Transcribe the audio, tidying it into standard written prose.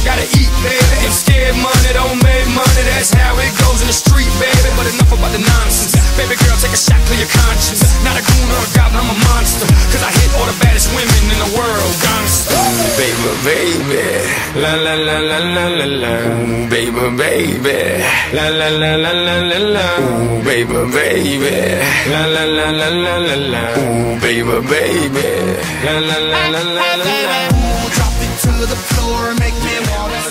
gotta eat, baby. And scared money don't make money, that's how it goes in the street, baby. But enough about the nonsense. Baby girl, take a shot, clear your conscience. Not a goon or a goblin, I'm a monster. Cause I hit all the baddest women in the world, gangsta. Baby, baby, la la la la la la la. Baby, baby, la la la la la la la. Baby, baby, la la la la la la la. Baby, baby, la la la la la la la. Drop it to the floor, make me wanna